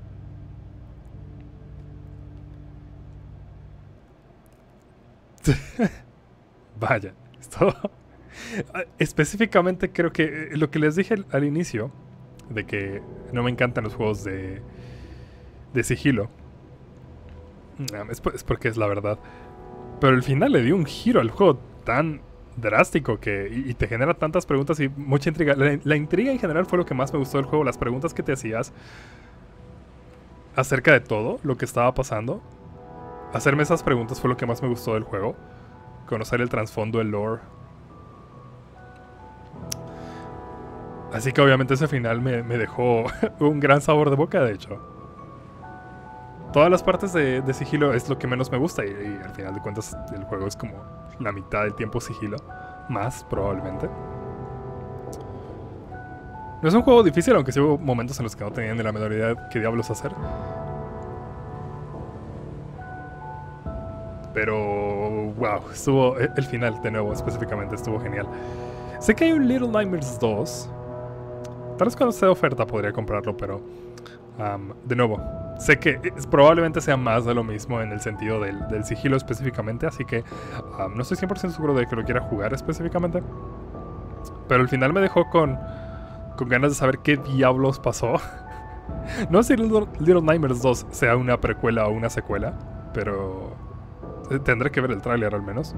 S1: Vaya, esto... Específicamente creo que lo que les dije al, al inicio, de que no me encantan los juegos de, de sigilo, es, es porque es la verdad. Pero el final le dio un giro al juego tan drástico que y, y te genera tantas preguntas y mucha intriga. La, la intriga en general fue lo que más me gustó del juego. Las preguntas que te hacías acerca de todo lo que estaba pasando. Hacerme esas preguntas fue lo que más me gustó del juego. Conocer el trasfondo, el lore. Así que obviamente ese final me, me dejó un gran sabor de boca, de hecho. Todas las partes de, de sigilo es lo que menos me gusta y, y al final de cuentas el juego es como la mitad del tiempo sigilo. Más, probablemente. No es un juego difícil, aunque sí hubo momentos en los que no tenían ni la menor idea de qué diablos hacer. Pero, wow, estuvo... El final, de nuevo, específicamente, estuvo genial. Sé que hay un Little Nightmares dos. Tal vez cuando esté de oferta podría comprarlo, pero... Um, de nuevo, sé que es, probablemente sea más de lo mismo en el sentido del, del sigilo específicamente, así que um, no estoy cien por ciento seguro de que lo quiera jugar específicamente. Pero el final me dejó con, con ganas de saber qué diablos pasó. No sé si Little, Little Nightmares dos sea una precuela o una secuela, pero tendré que ver el tráiler al menos.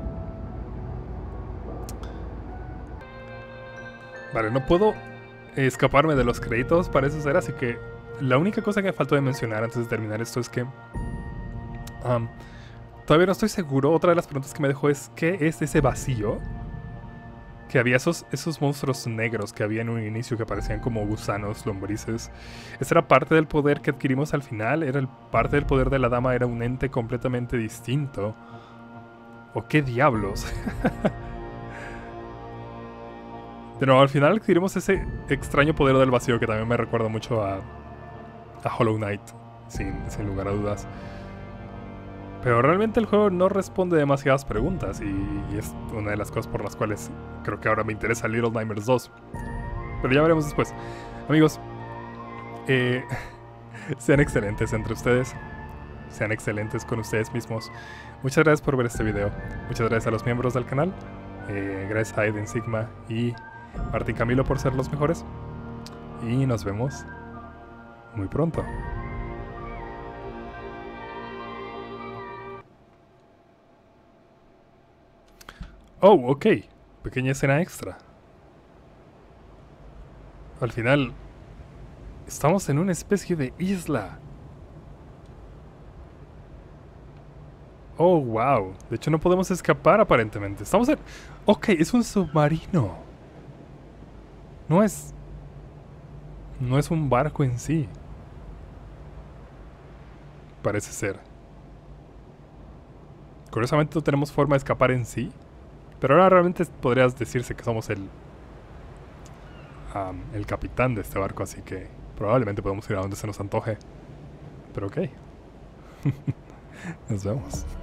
S1: Vale, no puedo escaparme de los créditos, parece ser, así que la única cosa que me faltó de mencionar antes de terminar esto es que um, todavía no estoy seguro. Otra de las preguntas que me dejó es ¿qué es ese vacío? Que había esos, esos monstruos negros que había en un inicio que parecían como gusanos, lombrices. ¿Esa era parte del poder que adquirimos al final? ¿Era el, parte del poder de la dama? ¿Era un ente completamente distinto? ¿O qué diablos? De nuevo, al final adquirimos ese extraño poder del vacío que también me recuerda mucho a, a Hollow Knight, sin, sin lugar a dudas. Pero realmente el juego no responde demasiadas preguntas y, y es una de las cosas por las cuales creo que ahora me interesa Little Nightmares dos. Pero ya veremos después. Amigos, eh, sean excelentes entre ustedes. Sean excelentes con ustedes mismos. Muchas gracias por ver este video. Muchas gracias a los miembros del canal. Eh, gracias a Eden Sigma y Martín Camilo por ser los mejores. Y nos vemos muy pronto. Oh, ok. Pequeña escena extra. Al final, estamos en una especie de isla. Oh, wow. De hecho, no podemos escapar aparentemente. Estamos en... Ok, es un submarino. No es... No es un barco en sí. Parece ser. Curiosamente no tenemos forma de escapar en sí. Pero ahora realmente podrías decirse que somos el... Um, el capitán de este barco, así que probablemente podemos ir a donde se nos antoje. Pero ok. Nos vemos.